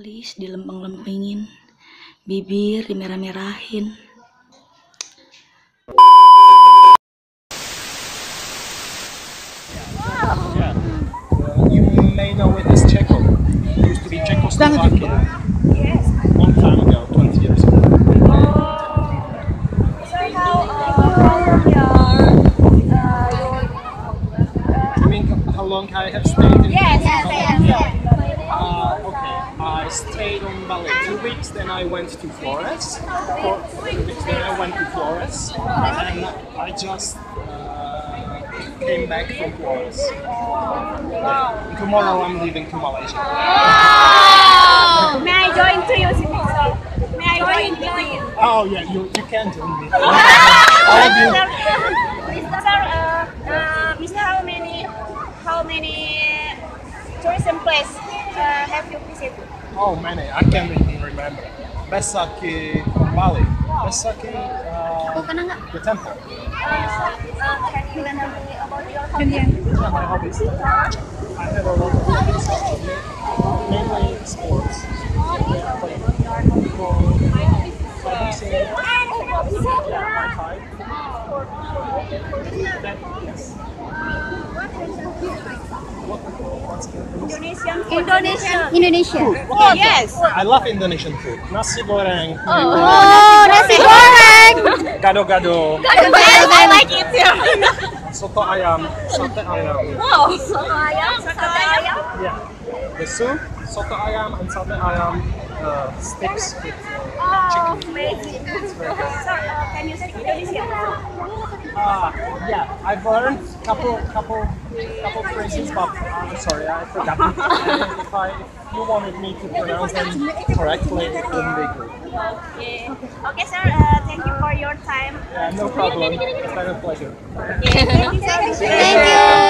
alis dilempeng-lempengin, bibir dimerah-merahin. You may know it as Czechia. It used to be Czechoslovakia. Yes. Long time ago, 20 years ago. So how You mean how long I have stayed in? Yes. Okay. I stayed on Bali 2 weeks, then I went to Flores. For 2 weeks, then I went to Flores, and I just came back from Flores. Yeah. Tomorrow I'm leaving to Malaysia. May I join to you? May I join to you? Oh yeah, you can join me. All of you. Mister, how many tourism place have you visited? Oh many, I can't even remember. Best sake from Bali. Best sake, the temple. Can you tell me about your hobby? Yeah, my hobbies. I have a lot of hobbies actually. Mainly sports. Yeah, playing football, boxing, Pantai. Yes. Indonesia. Oh, yes. I love Indonesian food. Nasi goreng. Oh, nasi goreng. Gado-gado. Yes, I like it too. Soto ayam. Sate ayam. Wow. Soto ayam. Yeah. The soup, soto ayam and sate ayam sticks with Oh, amazing. So, can you speak Indonesian? Yeah, I've learned couple phrases, but I'm sorry, I forgot. If you wanted me to pronounce them correctly, it wouldn't be good. Okay, sir. Thank you for your time. Yeah, no problem. It's been a pleasure. Thank you, sir. Thank you.